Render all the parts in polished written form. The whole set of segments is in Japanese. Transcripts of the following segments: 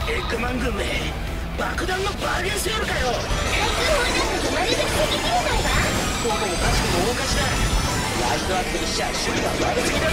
エッグマン軍め、爆弾のバーゲンセールかよ。 対空砲なんかとまるで防ぎきれないわ。 どうもおかしくも大かしだ。ライトアップにしちゃ守備が悪すぎだぜ。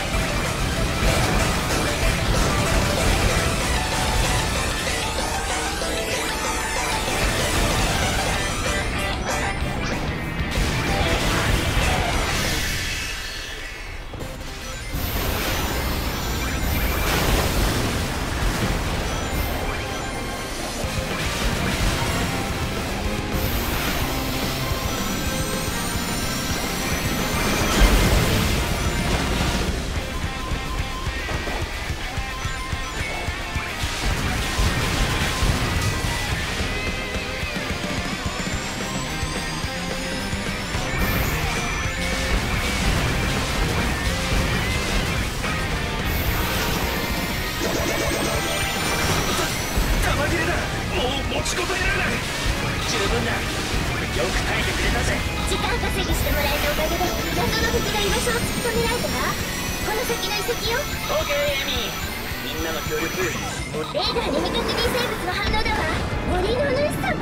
持ちこたえられない。十分だ。よく耐えてくれたぜ。 時間稼ぎしてもらえたおかげで謎の敵の居場所を突き止められたわ。この先の遺跡よ。 オーケーエミー、みんなの協力。 レーダーに未確認生物の反応だわ。森の主様。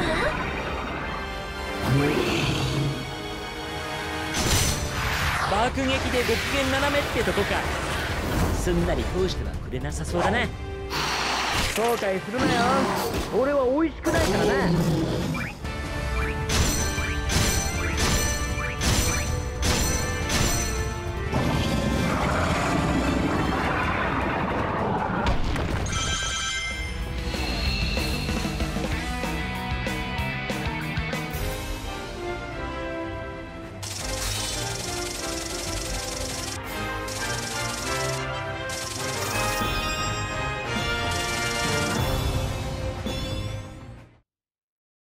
爆撃でご機嫌斜めってとこか。すんなり通してはくれなさそうだな。後悔するなよ。俺は美味しくないからな。